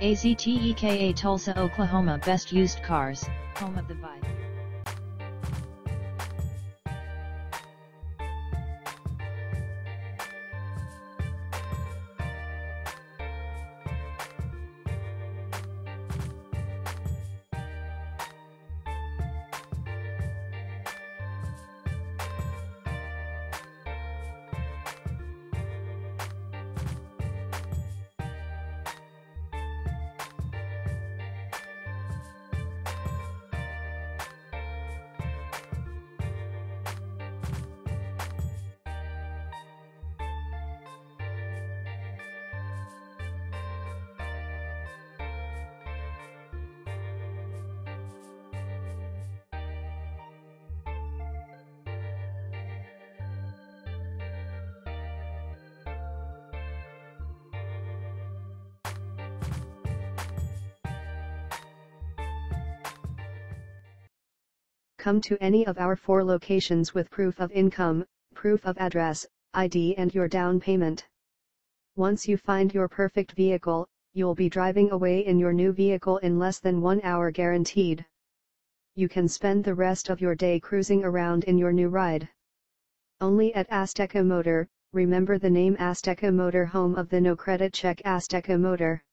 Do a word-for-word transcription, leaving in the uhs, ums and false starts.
Azteka Tulsa, Oklahoma. Best used cars, home of the buy. Come to any of our four locations with proof of income, proof of address, I D and your down payment. Once you find your perfect vehicle, you'll be driving away in your new vehicle in less than one hour guaranteed. You can spend the rest of your day cruising around in your new ride. Only at Azteca Motor. Remember the name Azteca Motor, home of the no credit check. Azteca Motor.